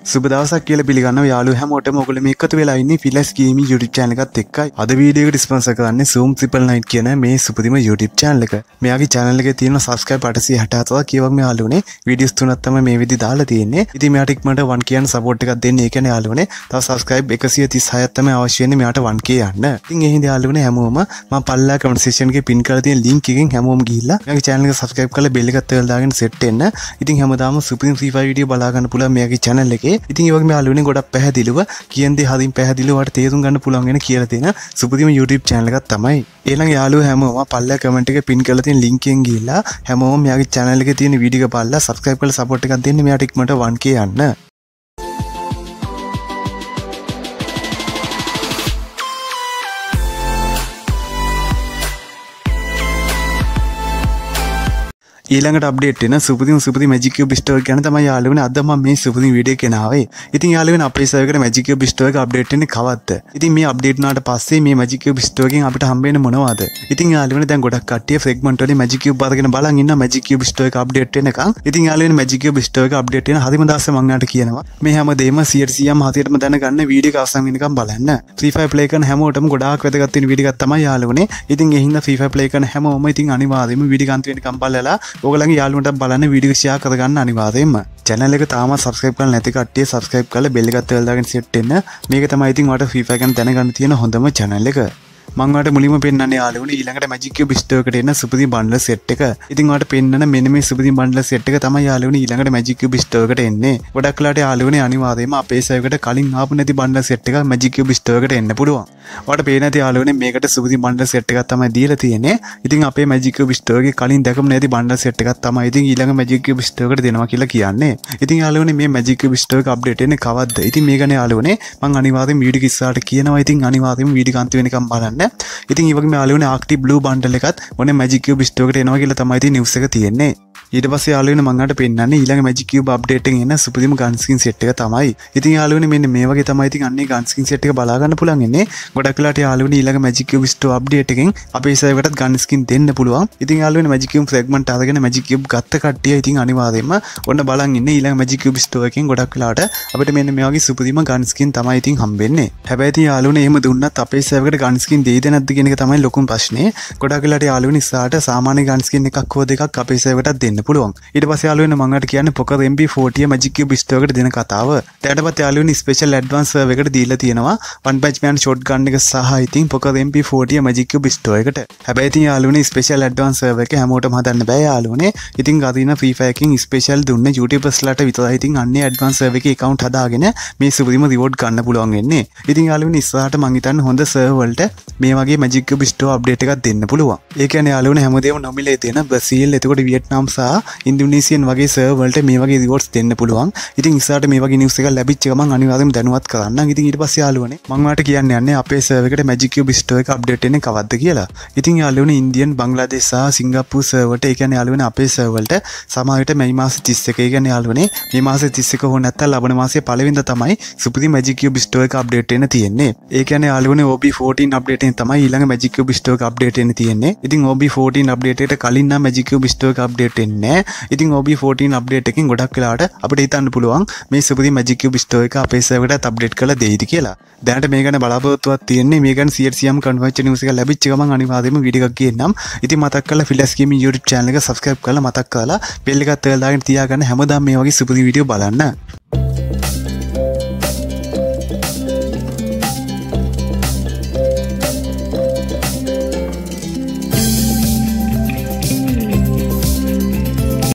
සුබ දවසක් කියලා පිළිගන්නවා යාළුවෝ හැමෝටම. ඔයගොල්ලෝ මේ එකතු වෙලා ඉන්නේ ෆිලස් ගේමින් YouTube channel එකත් එක්කයි. අද වීඩියෝ එකට ස්පොන්සර් කරන්නේ Zoom 999 කියන මේ සුපදිම YouTube channel එක. මෙයාගේ channel එකේ තියෙන subscribe 867ක් කියවක් මේ යාළුවනේ videos තුනක් තමයි මේ විදිහට දාලා තියෙන්නේ. ඉතින් මෙයාට ඉක්මනට 1k යන support එකක් දෙන්න. ඒ කියන්නේ යාළුවනේ තව subscribe 136ක් තමයි අවශ්‍ය වෙන්නේ මෙයාට 1k යන්න. ඉතින් ඒ හින්දා යාළුවනේ හැමෝම මම පල්ලා comment section එකේ pin කරලා තියෙන link එකෙන් හැමෝම ගිහිල්ලා මෙයාගේ channel එක subscribe කරලා bell එකත් එවලා දාගෙන set වෙන්න. ඉතින් හැමදාම සුපදිම free fire video බලා ගන්න පුළුවන් මෙයාගේ channel එකේ. ඉතින් ඒ වගේ මේ යාළුවනේ ගොඩක් පැහැදිලිව කියන දේ හදින් පැහැදිලිව වට තේරුම් ගන්න පුළුවන් වෙන කියලා තියෙන සුපදිම YouTube channel එකක් තමයි. ඊළඟ යාළුවෝ හැමෝම පල්ලා comment එකේ pin කරලා තියෙන link එකෙන් ගිහිල්ලා හැමෝම මෙයාගේ channel එකේ තියෙන video එක බලලා subscribe කරලා support එකක් දෙන්න. මෙයාට ඉක්මනට 1k යන්න. ඊළඟට අප්ඩේට් වෙන සුපුදි මැජික් කියුබ් ස්ටෝර් ගැන තමයි යාළුවනේ අද මම මේ සුපුදි වීඩියෝ එක ගෙනාවේ. ඉතින් යාළුවනේ අපේ සර්වර් එකට මැජික් කියුබ් ස්ටෝර් එක අප්ඩේට් වෙන්නේ කවද්ද? ඉතින් මේ අප්ඩේට් වුණාට පස්සේ මේ මැජික් කියුබ් ස්ටෝර් එකෙන් අපිට හම්බ වෙන්නේ මොනවද? ඉතින් යාළුවනේ දැන් ගොඩක් කට්ටිය ෆ්‍රැග්මන්ට් වලින් මැජික් කියුබ් අරගෙන බලන් ඉන්නවා මැජික් කියුබ් ස්ටෝර් එක අප්ඩේට් වෙනකන්. ඉතින් යාළුවනේ මැජික් කියුබ් ස්ටෝර් එක අප්ඩේට් වෙන හදිම දවසේ මම යාට කියනවා මේ හැමදේම 100%ම හරියටම දැනගන්න වීඩියෝ එක අවසන් වෙනකන් බලන්න. Free Fire play කරන හැමෝටම ගොඩාක් වැදගත් වෙන වීඩියෝ එකක් තමයි යාළුවනේ. ඉතින් ඒ හින්දා Free Fire play කරන හැමෝම ඉතින් අනිවාර්යයෙන්ම වීඩියෝ අන්ත වෙනකන් බලලා ඕගලගේ යාළුවන්ට බලන්න වීඩියෝ ෂෙයා කරගන්න අනිවාර්යයෙන්ම. channel එක තාමත් subscribe කරලා නැති කට්ටිය subscribe කරලා bell එකත් එවලා දාගෙන set වෙන්න. මේක තමයි ඉතින් ඔයාලට Free Fire ගැන දැනගන්න තියෙන හොඳම channel එක. මම ඔයාලට මුලින්ම පෙන්නන්නේ යාළුවනේ ඊළඟට Magic Cube Store එකට එන සුපුදි බන්ඩල් set එක. ඉතින් ඔයාලට පෙන්නන මෙන්න මේ සුපුදි බන්ඩල් set එක තමයි යාළුවනේ ඊළඟට Magic Cube Store එකට එන්නේ. ගොඩක් වෙලාට යාළුවනේ අනිවාර්යයෙන්ම අපේ සර්වර් එකට කලින් ආපු නැති බන්ඩල් set එකක් Magic Cube Store එකට එන්න පුළුවන්. ඔයාලට පේන නැති යාළුවනේ මේකට සුපුදි බන්ඩල් set එකක් තමයි දීලා තියෙන්නේ. ඉතින් අපේ Magic Cube Store එකේ කලින් දැකම නැති බන්ඩල් set එකක් තමයි ඉතින් ඊළඟ Magic Cube Store එකට දෙනවා කියලා කියන්නේ. ඉතින් යාළුවනේ මේ Magic Cube Store එක අප්ඩේට් වෙන්නේ කවද්ද? ඉතින් මේක ගැන යාළුවනේ මම අනිවාර්යයෙන් වීඩියෝ කිස්සාට කියනවා. ඉතින් අනිවාර්යයෙන්ම වීඩියෝ අන්ත වෙනකම් බලන්න. ඉතින් මේ යාළුවනේ ආක්ටිව් බ්ලූ බන්ඩල් එකත් ඔනේ මැජික් කියුබ් ස්ටෝර් එකට එනවා කියලා තමයි ඉතින් නිවුස් එක තියෙන්නේ. ඊට පස්සේ යාළුවනේ මම අහන්න පෙන්නන්නේ ඊළඟ මැජික් කියුබ් අප්ඩේට් එකෙන් එන සුපිරිම ගන් ස්කින් සෙට් එක තමයි. ඉතින් යාළුවනේ මෙන්න මේ වගේ තමයි ඉතින් අන්නේ ගන් ස්කින් සෙට් එක බලා ගන්න පුළුවන් ඉන්නේ. ගොඩක් වෙලාට යාළුවනේ ඊළඟ මැජික් කියුබ් ස්ටෝර් අප්ඩේට් එකෙන් අපේ සර්වරටත් ගන් ස්කින් දෙන්න පුළුවන්. ඉතින් යාළුවනේ මැජික් කියුබ් ෆ්‍රැග්මන්ට් අරගෙන මැජික් කියුබ් ගත්ත කට්ටිය ඉතින් අනිවාර්යයෙන්ම ඔන්න බලන් ඉන්නේ ඊළඟ මැජික් කියුබ් ස්ටෝර් එකෙන් ගොඩක් වෙලාට අපිට මෙන්න මේ වගේ සුපිරිම ගන් ස්කින් තමයි ඉතින් හම්බෙන්නේ. හැබැයි ඉතින් යාළුවනේ එහෙම දුන්නත් අපේ සර්වරට ගන් ස්කින් දෙයිද නැද්ද කියන එක තමයි ලොකුම ප්‍රශ්නේ. ගොඩක් වෙලාට යාළුවනේ ඉස්සරහට සාමාන්‍ය ගන් ස්කින් එකක් හෝ දෙකක් අපේ සර්වරටත් දෙන්න පුළුවන්. ඊට පස්සේ යාළුවනේ මම අහට කියන්නේ Poker MP40 Magic Cube Store එකට දෙන කතාව. ඊට පස්සේ යාළුවනේ ස්පෙෂල් ඇඩ්වාන්ස් සර්වර් එකට දීලා තියෙනවා one punch man shotgun එක සහ ඉතින් Poker MP40 Magic Cube Store එකට. හැබැයි ඉතින් යාළුවනේ ස්පෙෂල් ඇඩ්වාන්ස් සර්වර් එක හැමෝටම හදන්න බෑ යාළුවනේ. ඉතින් ගාදින Free Fire එකකින් ස්පෙෂල් දුන්නේ YouTubersලාට විතරයි. ඉතින් අන්නේ ඇඩ්වාන්ස් සර්වර් එකේ account හදාගෙන මේ සුපිරිම reward ගන්න පුළුවන් වෙන්නේ. ඉතින් යාළුවනේ ඉස්සරහට මං හිතන්නේ හොඳ සර්වර් වලට මේ වගේ Magic Cube Store update එකක් දෙන්න පුළුවන්. ඒ කියන්නේ යාළුවනේ හැමදේම නොමිලේ තියෙන බ්‍රසීල් එතකොට වියට්නාම් සහ ඉන්දුනීසියන් වගේ සර්වර් වලට මේ වගේ රිවෝඩ්ස් දෙන්න පුළුවන්. ඉතින් ඉස්සරහට මේ වගේ නිවුස් එකක් ලැබිච්ච ගමන් අනිවාර්යයෙන්ම දැනුවත් කරන්නම්. ඉතින් ඊට පස්සේ යාළුවනේ මම ඔයාලට කියන්න යන්නේ අපේ සර්වර් එකට Magic Cube Store එක අප්ඩේට් වෙන්නේ කවද්ද කියලා. ඉතින් යාළුවනේ ඉන්දියන් බංග්ලාදේශ සහ සිංගප්පූර් සර්වර් වලට ඒ කියන්නේ යාළුවනේ අපේ සර්වර් වලට සමහර විට මේ මාස 31 ඒ කියන්නේ යාළුවනේ මේ මාස 31 හෝ නැත්නම් ලබන මාසයේ පළවෙනිදා තමයි සුපිරි Magic Cube Store එක අප්ඩේට් වෙන්න තියෙන්නේ. ඒ කියන්නේ යාළුවනේ OB14 අප්ඩේට් එකෙන් තමයි ඊළඟ Magic Cube Store එක අප්ඩේට් වෙන්න තියෙන්නේ. ඉතින් OB14 අප්ඩේට් එකට කලින් නම් Magic Cube Store එක අප්ඩේට් වෙන්නේ නැහැ. ඉතින් OB14 අප්ඩේට් එකකින් ගොඩක් වෙලාවට අපිට හිතන්න පුළුවන් මේ සුපිරි Magic Cube Store එක අපේ සර්වරට අප්ඩේට් කරලා දෙයිද කියලා. දැනට මේ ගැන බලාපොරොත්තුවක් තියෙන්නේ. මේ ගැන 100%ම කන්ෆර්ම් නිවුස් එක ලැබිච්ච ගමන් අනිවාර්යයෙන්ම වීඩියෝ එකක් ගේන්නම්. ඉතින් මතක් කරලා ෆිලස් ගේමින් YouTube channel එක subscribe කරලා මතක් කරලා bell එකත් එවලා දාගෙන තියාගන්න හැමදාම මේ වගේ සුපිරි වීඩියෝ බලන්න.